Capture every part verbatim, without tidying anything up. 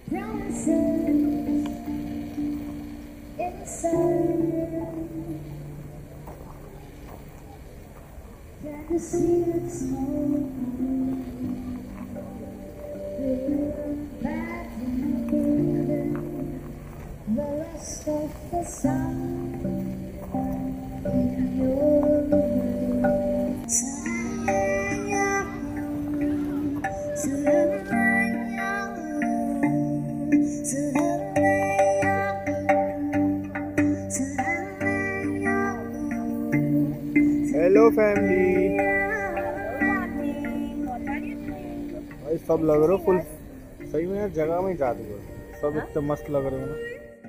promises inside. Can you see it smoke? Back in the rest of the sun in your room. Sayang, sayang, sayang. Hello family, भाई सब लग रहे हो full सही में यार, जगह में जादू है, सब इतने मस्त लग रहे हो ना।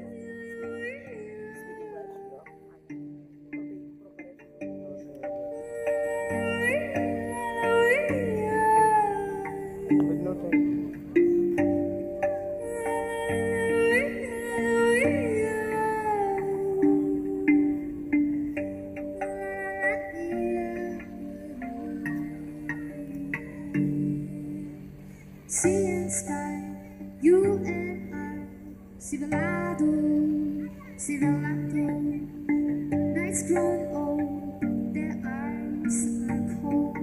Sea and sky, you and I, civilado, civilado. Nights grown old, their eyes are cold.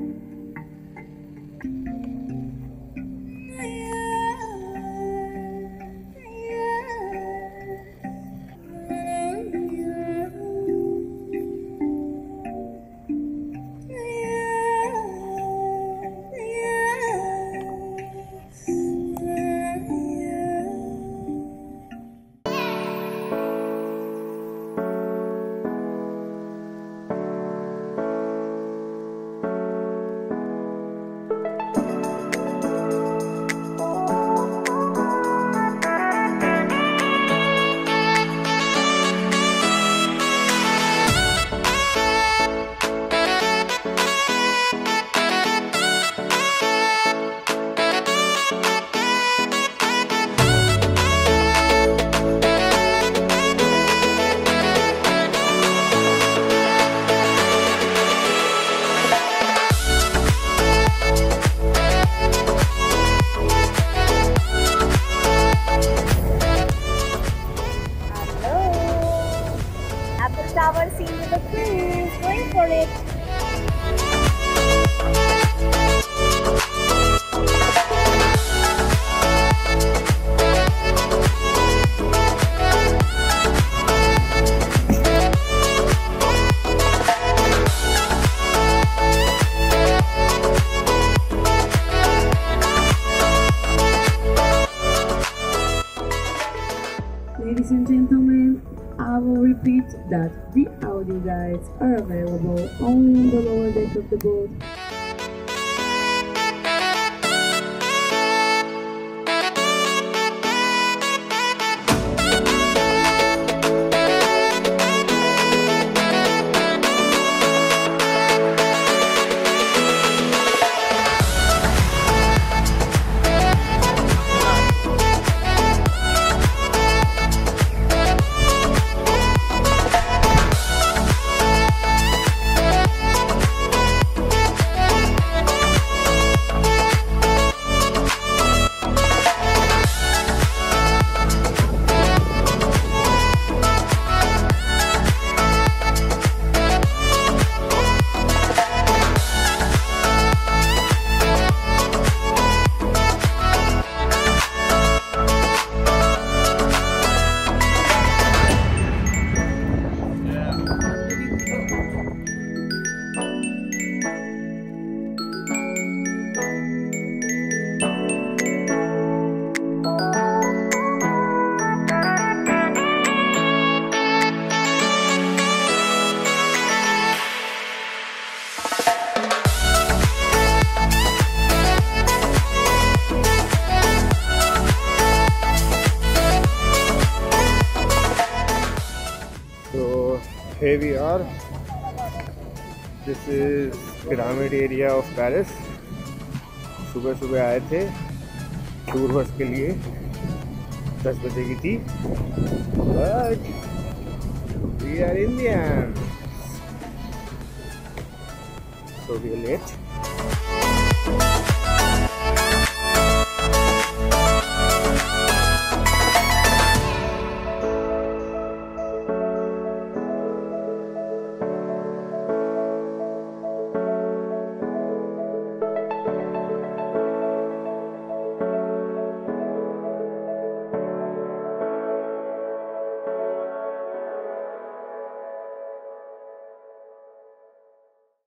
Tower scene with the cruise, going for it. Ladies and gentlemen, I will repeat that the audio guides are available only on the lower deck of the boat. Here we are. This is pyramid area of Paris. सुबह सुबह आए थे tour bus के लिए, दस बजे की थी, but we are Indians, so we are late.